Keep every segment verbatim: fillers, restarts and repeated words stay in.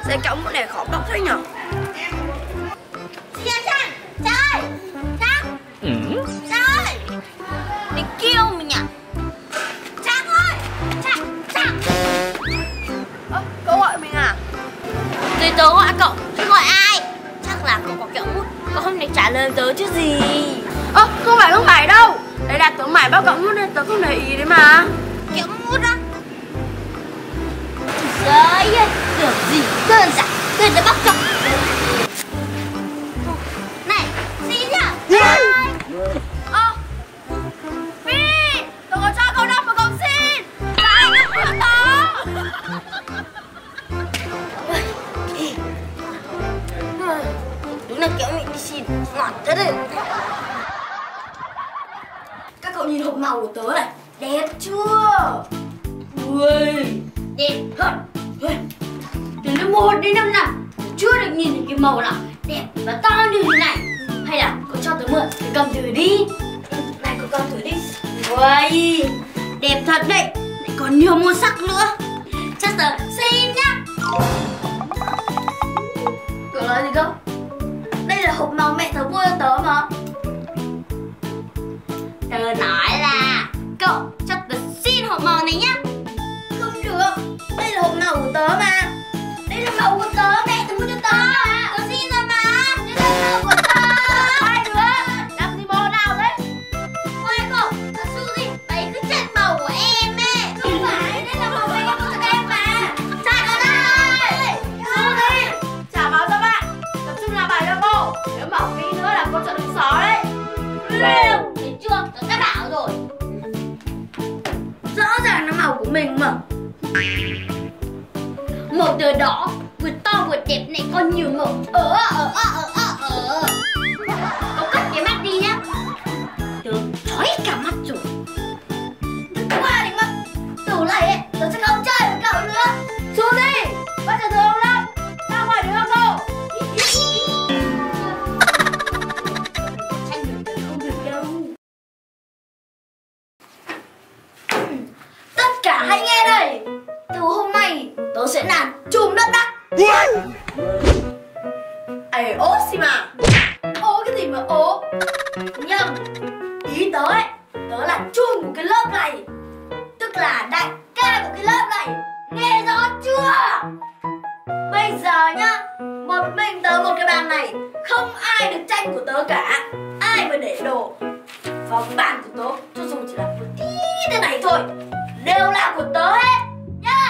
Sao cậu mũ này khó đọc thế nhở? Trang, Trang, Trang ơi, Trang, ừ. Trang ơi, để kêu mình à? Trang ơi, Trang, Trang. Ơ, cậu gọi mình à? Thì tớ gọi cậu, chứ gọi ai? Chắc là cậu có kẹo mút, cậu không thể trả lời tớ chứ gì. Ơ, không phải không phải đâu. Đấy là tớ mải bao cậu mút nên tớ không để ý đấy mà. Kẹo mút á? Trời ơi, tưởng gì đơn giản, tôi đã bắt cậu. Này, xin nhá. Ơ, Phi, tớ có cho cậu đọc mà cậu xin. Là anh đọc của tớ. Đúng là kéo mình đi xin, ngọt thật đấy. Các cậu nhìn hộp màu của tớ này, đẹp chưa? Ui, Đẹp hơn. từ lớp một đến năm năm chưa được nhìn thấy cái màu nào đẹp và to như thế này. Hay là cậu cho tớ mượn để cầm thử đi. Này cậu cầm thử đi. Ui, Đẹp thật đấy, lại còn nhiều màu sắc nữa. Chắc tớ xin nhá. cậu nói gì cơ? Đây là hộp màu mẹ tớ mua cho tớ mà. Tớ nói là cậu cho tớ xin hộp màu này nhá. Không được, đây là hộp màu của tớ mà. Đây là màu của tớ, mẹ tớ mua cho tớ mà. Tớ xin rồi mà. Đây là màu của tớ. Hai đứa làm gì màu nào đấy? Ôi cậu, tớ su gì? Đấy cứ chặt màu của em ấy. Không phải, đây là màu mẹ mua cho em mà. Trả tớ đây. Su đi, trả báo cho bạn. Tập trung làm bài cho cô. Nếu mà học phí nữa là cô cho đứng xó đấy. Thấy chưa, tớ đã bảo rồi. Rõ ràng là màu của mình mà. Màu tớ đỏ, vừa to vừa đẹp này còn nhiều màu. Ờ ờ ờ ờ ờ ờ. Cậu cất cái mắt đi nhá. Tớ chói cả mắt rồi. Qua đi mất. Từ này ấy, tớ sẽ không chơi với cậu nữa. Xuống đi, bắt chợt thường lắm. Ra ngoài được không cô? Tranh được tớ không được đâu. Tất cả hãy nghe đây. Từ hôm nay tớ sẽ làm chùm đất đắc. Ê ố xì mà. Ố cái gì mà ố? Nhầm. Ý tớ ấy, tớ là chùm của cái lớp này. Tức là đại ca của cái lớp này. Nghe rõ chưa? Bây giờ nhá, một mình tớ một cái bàn này, không ai được tranh của tớ cả. Ai mà để đồ vào bàn của tớ, cho dù chỉ là một tí thế này thôi, đều là của tớ hết nhá.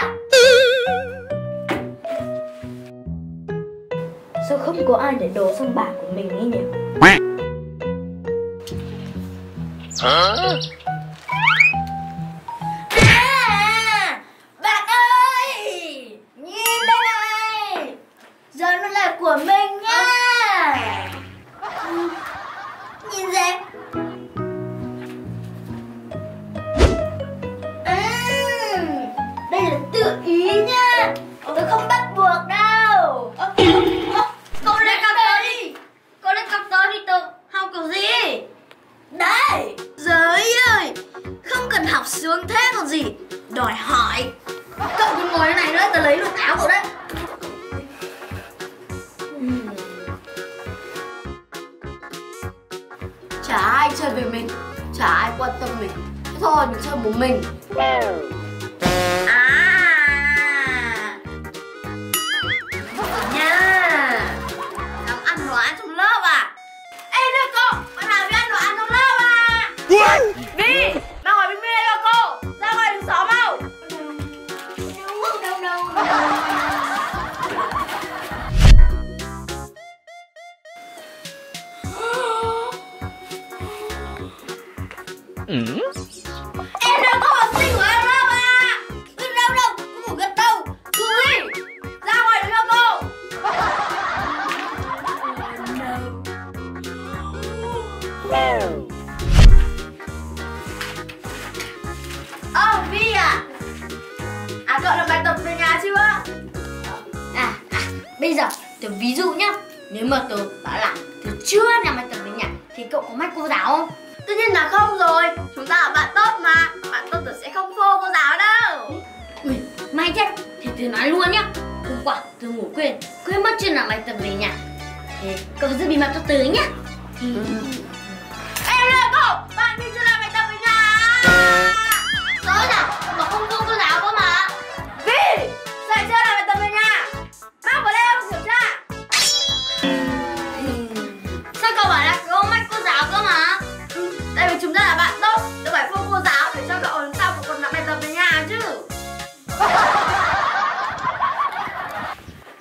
Sao không có ai để đồ sang bàn của mình ấy nhỉ? Hả? À, bạn ơi, nhìn đây này, giờ nó là của mình nhá. Nhìn xem. À, đây là tự ý nhá, tớ không bắt buộc đâu. Ơ, Cậu lên cặp tớ đi. Cậu lên cặp tớ đi tớ học kiểu gì? đấy, giới ơi, không cần học sướng thế còn gì, đòi hỏi. Cậu còn ngồi thế này nữa, tớ lấy luôn áo cậu đấy. Chả ai chơi với mình, chả ai quan tâm mình. Thế thôi mình chơi một mình. À, nha, dám ăn đồ ăn trong lớp à? Ê đưa cô, bạn nào đi ăn đồ ăn trong lớp à? Vi, ra ngoài bên đây cho cô, ra ngoài đừng xóm đâu. Đâu đâu đâu đâu. Em đâu có học sinh của em đâu à? Em đâu đâu, có ngủ gật đâu. Chú đi, ra ngoài đừng cho cô. Ơ Vi à? À cậu làm bài tập về nhà chưa? À, à, bây giờ tớ ví dụ nhá. Nếu mà tớ bảo là tớ chưa làm bài tập về nhà thì cậu có mách cô giáo không? Tất nhiên là không rồi. Chúng ta là bạn tốt mà. Bạn tốt tớ sẽ không phô cô giáo đâu. Ui, may thế. Thì tớ nói luôn nhá. hôm qua Tớ ngủ quên Quên mất chưa làm bài tập về nhà. Thế cậu giữ bí mật cho Tớ nhá. Ừ.